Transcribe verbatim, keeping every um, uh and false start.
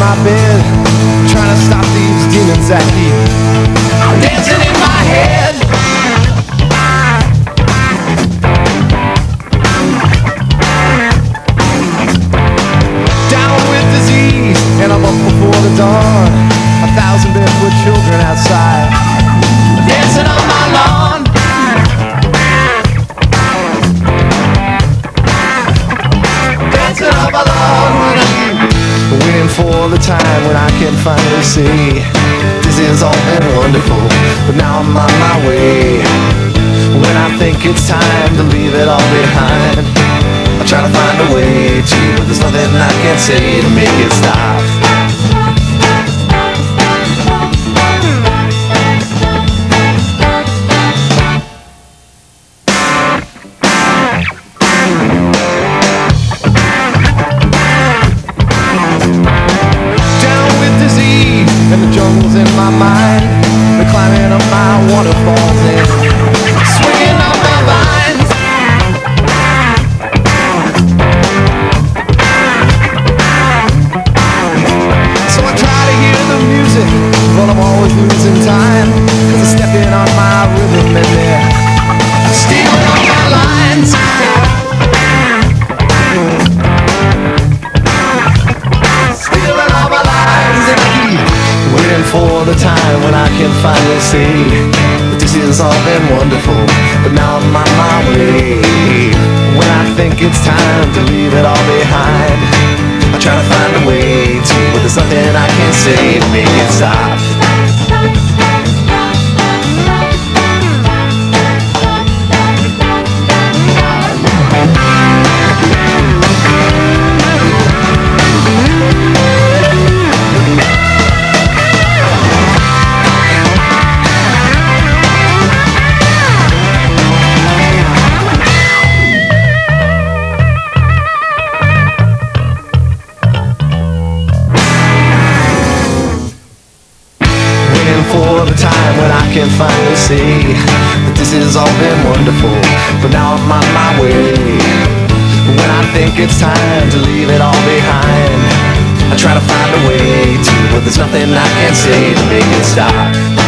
my bed, trying to stop these demons that keep dancing in my head. Down with disease, and I'm up before the dawn. A thousand barefoot children outside, dancing on my lawn. Dancing on my lawn. Waiting for the time when I can finally see this is all been wonderful, but now I'm on my way. When I think it's time to leave it all behind, I try to find a way to, but there's nothing I can say to make it stop. And the jungle's in my mind, they're climbing up my waterfalls and swinging up my vines. So I try to hear the music, but I'm always losing time, cause I'm stepping on my rhythm and they're stealing all my lines. Stealing all my lines and I keep waiting for the time when I can finally see that this has all been wonderful, but now I'm on my way. When I think it's time to leave it all behind, I try to find a way to, but there's nothing I can say to make it stop. For the time when I can finally see that this has all been wonderful, but now I'm on my way. When I think it's time to leave it all behind, I try to find a way to, but there's nothing I can say to make it stop.